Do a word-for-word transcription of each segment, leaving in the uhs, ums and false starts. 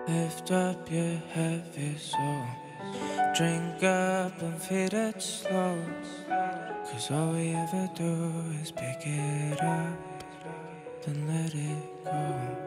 Lift up your heavy soul, drink up and feed it slow, 'cause all we ever do is pick it up, then let it go.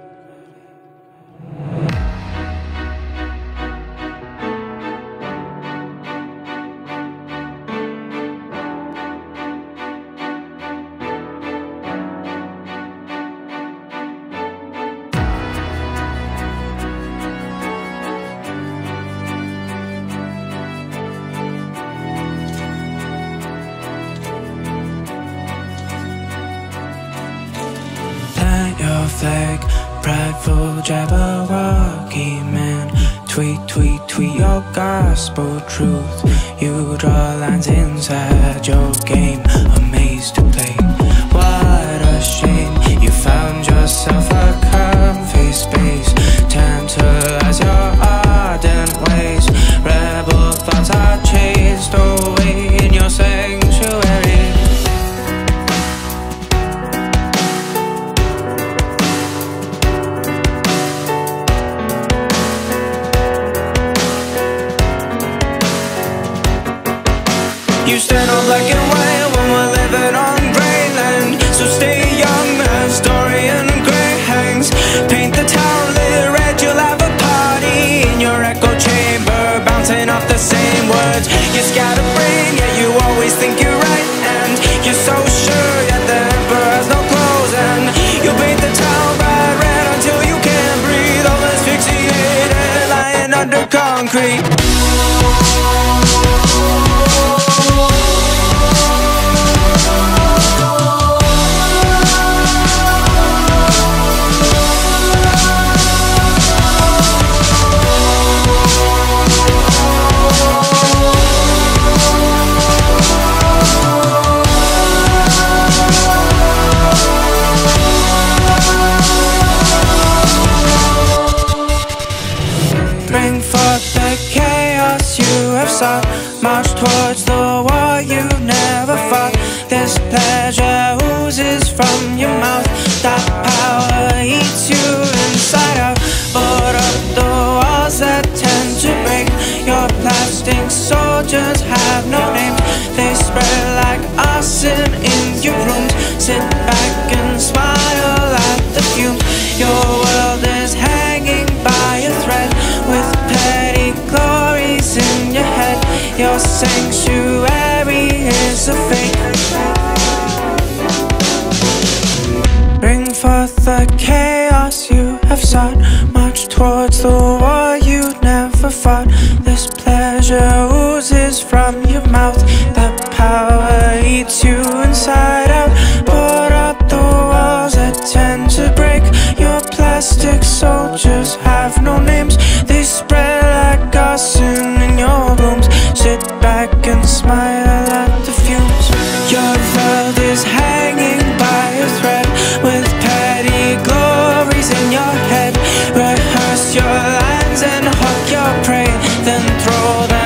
Your flag, prideful Jabberwocky man. Tweet, tweet, tweet your gospel truth. You draw lines inside your game, amazed to play. What a shame, you found yourself a comfy space. Tantalize your ardent ways. Rebel thoughts are chased away in your sanctuary. You stand on black and white when we're living on grey land. So stay young, the story in grey hangs. Paint the town lit red, you'll have a party in your echo chamber, bouncing off the same words. You're scatterbrained, yet you always think you're right, and you're so sure, yet the emperor has no clothes. And you paint the town bright red until you can't breathe, all asphyxiated, lying under concrete. Bring forth the chaos you have sought. March towards the war you never fought. This pleasure oozes from your mouth. That power eats you inside out. Board up the walls that tend to break. Your plastic soldiers have no name. They spread like arson in your rooms. Sit back and smile at the fumes. Your world is hanging by a thread, with petty glories in your head. Your sanctuary is a fake. Bring forth the chaos you have sought. March towards the war you never fought. This pleasure oozes from your mouth. That power eats you inside out. Board up the walls that tend to break. Your plastic soldiers have no names. They spread like arson in your rooms. Sit back and smile at the fumes. Your world is hanging by a thread, with petty glories in your head. Rehearse your lines and hawk your prey, then throw them